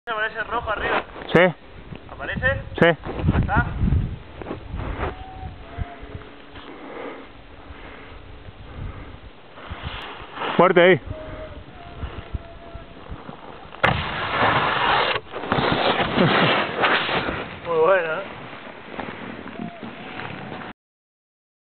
Aparece rojo arriba. Sí. ¿Aparece? Sí. ¿Está? Fuerte ahí.